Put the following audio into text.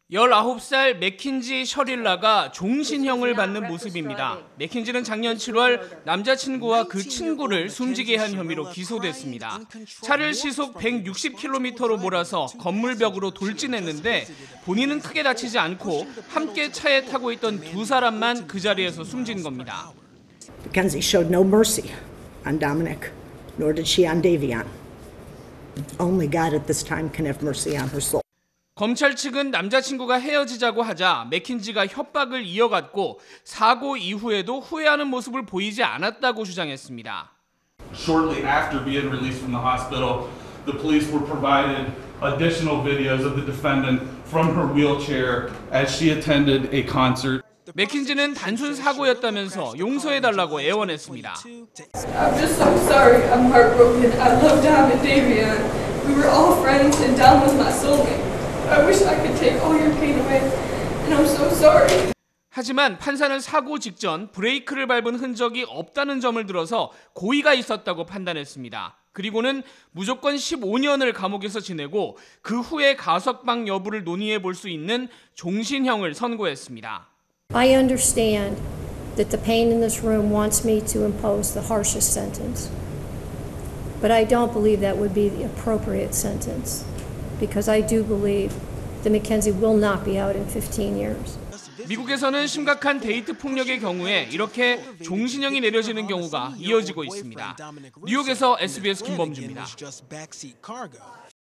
19살 맥킨지 셔릴라가 종신형을 받는 모습입니다. 맥킨지는 작년 7월 남자친구와 그 친구를 숨지게 한 혐의로 기소됐습니다. 차를 시속 160km로 몰아서 건물 벽으로 돌진했는데 본인은 크게 다치지 않고 함께 차에 타고 있던 두 사람만 그 자리에서 숨진 겁니다. Mackenzie showed no mercy on Dominic, nor did she on Davion. Only God at this time can have mercy on her soul. 검찰 측은 남자친구가 헤어지자고 하자 맥킨지가 협박을 이어갔고 사고 이후에도 후회하는 모습을 보이지 않았다고 주장했습니다. Shortly after being released from the hospital, the police were provided additional videos of the defendant from her wheelchair as she attended a concert. 맥킨지는 단순 사고였다면서 용서해달라고 애원했습니다. I'm just so sorry. I'm heartbroken. I love Dom and Davion. We were all friends and Dom was my soulmate. I wish I could take all your pain away, and I'm so sorry. 하지만 판사는 사고 직전 브레이크를 밟은 흔적이 없다는 점을 들어서 고의가 있었다고 판단했습니다. 그리고는 무조건 15년을 감옥에서 지내고 그 후에 가석방 여부를 논의해 볼 수 있는 종신형을 선고했습니다. I understand that the pain in this room wants me to impose the harshest sentence, but I don't believe that would be the appropriate sentence. Because I do believe that Mackenzie will not be out in 15 years. 미국에서는 심각한 데이트 폭력의 경우에 이렇게 종신형이 내려지는 경우가 이어지고 있습니다. 뉴욕에서 SBS 김범주입니다.